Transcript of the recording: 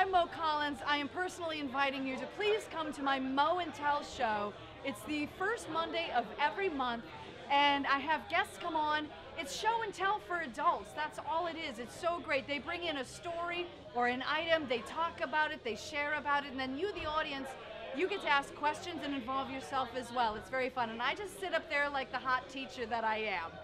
I'm Mo Collins. I am personally inviting you to please come to my Mo and Tell show. It's the first Monday of every month, and I have guests come on. It's show and tell for adults. That's all it is. It's so great. They bring in a story or an item, they talk about it, they share about it, and then you, the audience, you get to ask questions and involve yourself as well. It's very fun, and I just sit up there like the hot teacher that I am.